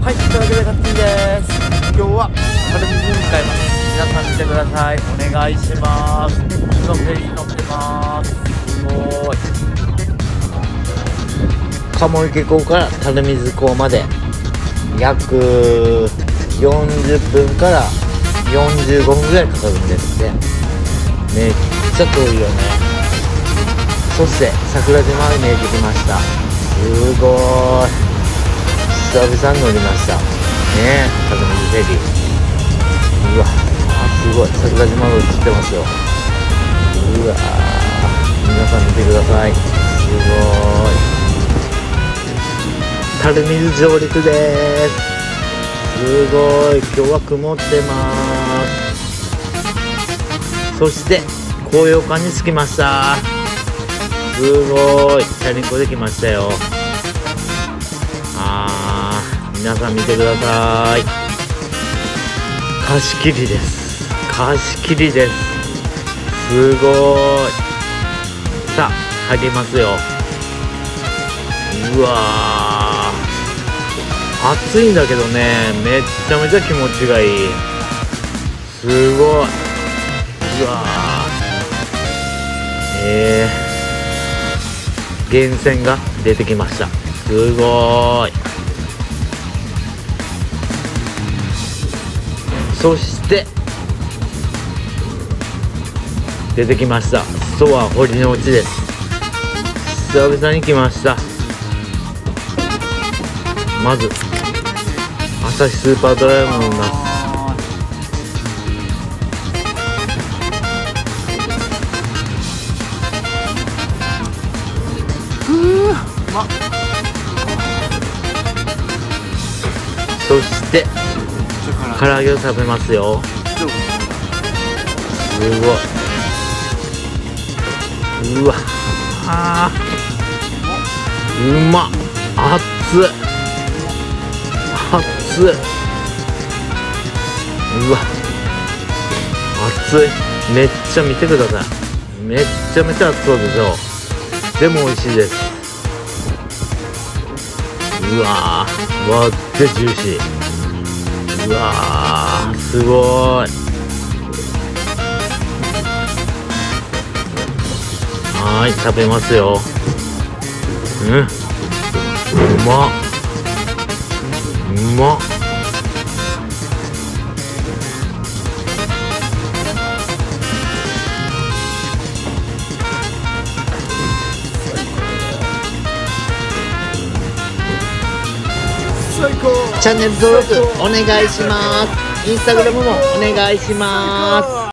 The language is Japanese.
はい、というわけでカッチンです。今日は軽水に向かいます。皆さん見てください。お願いします。のフェリー乗ってます。すごい。鴨池港から垂水港まで約40分から45分ぐらいかかるんですって。めっちゃ遠いよね。そして桜島が見えてきました。すごい。久々に乗りましたねえ、垂水フェリー。うわすごい、桜島が映ってますよ。うわ皆さん見てください。すごい、垂水上陸です。すごい、今日は曇ってます。そして高揚館に着きました。すごい、チャリンコできましたよ。皆さん見てください。貸し切りです。貸し切りです。すごい。さあ入りますよ。うわー、暑いんだけどね、めっちゃめちゃ気持ちがいい。すごい。うわー、源泉が出てきました。すごい。そして出てきました。諏訪堀之内です。久々に来ました。まず朝日スーパードライを飲みます。そして唐揚げを食べますよ。すごい。うわあ、うまっ。熱っ熱っ。うわ熱い。めっちゃ見てください。めっちゃめちゃ熱そうでしょ。でも美味しいです。うわー、わってジューシー。うわー、すごい。はい、食べますよ。うん、うまっうまっ。チャンネル登録お願いします。インスタグラムもお願いします。